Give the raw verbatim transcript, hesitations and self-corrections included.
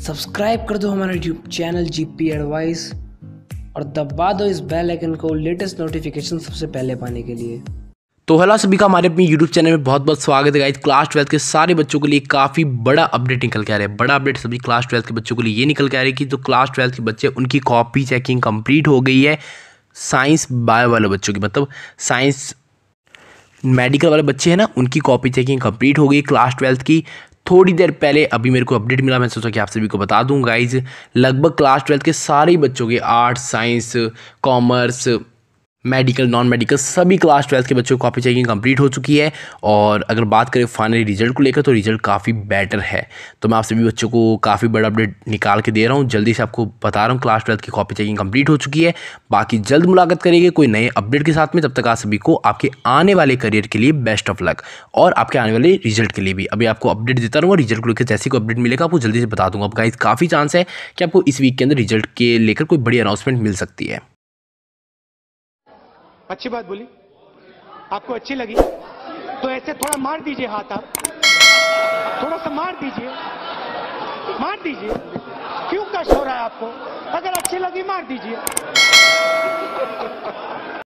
Subscribe कर दो हमारा यूट्यूब चैनल जीपी एडवाइस और दबा दो इस बेल आइकन को लेटेस्ट नोटिफिकेशन सबसे पहले पाने के लिए। तो हेलो सभी का हमारे अपनी यूट्यूब चैनल में बहुत बहुत स्वागत है गाइस। क्लास ट्वेल्थ के सारे बच्चों के लिए काफ़ी बड़ा अपडेट निकल के आ रहा है। बड़ा अपडेट सभी क्लास ट्वेल्थ के बच्चों के लिए ये निकल के आ रही है कि जो क्लास ट्वेल्थ के बच्चे उनकी कॉपी चेकिंग कंप्लीट हो गई है। साइंस बायो वाले बच्चों की, मतलब साइंस मेडिकल वाले बच्चे हैं ना, उनकी कॉपी चेकिंग कंप्लीट हो गई क्लास ट्वेल्थ की। थोड़ी देर पहले अभी मेरे को अपडेट मिला, मैं सोचा कि आप सभी को बता दूं गाइज। लगभग क्लास ट्वेल्थ के सारे बच्चों के arts, science, commerce, medical, non medical सभी क्लास ट्वेल्थ के बच्चों की कॉपी चेकिंग कंप्लीट हो चुकी है। और अगर बात करें फाइनली रिजल्ट को लेकर, तो रिजल्ट काफ़ी बेटर है। तो मैं आप सभी बच्चों को काफ़ी बड़ा अपडेट निकाल के दे रहा हूँ, जल्दी से आपको बता रहा हूँ। क्लास ट्वेल्थ की कॉपी चेकिंग कंप्लीट हो चुकी है। बाकी जल्द मुलाकात करेंगे कोई नए अपडेट के साथ में। तब तक आप सभी को आपके आने वाले करियर के लिए बेस्ट ऑफ लक, और आपके आने वाले रिजल्ट के लिए भी अभी आपको अपडेट देता रहूँगा। रिजल्ट को लेकर जैसे कोई अपडेट मिलेगा आपको जल्दी से बता दूंगा। अब गाइस काफ़ी चांस है कि आपको इस वीक के अंदर रिजल्ट के लेकर कोई बड़ी अनाउंसमेंट मिल सकती है। अच्छी बात बोली, आपको अच्छी लगी तो ऐसे थोड़ा मार दीजिए हाथ, आप थोड़ा सा मार दीजिए, मार दीजिए। क्यों कष्ट हो रहा है आपको? अगर अच्छी लगी मार दीजिए।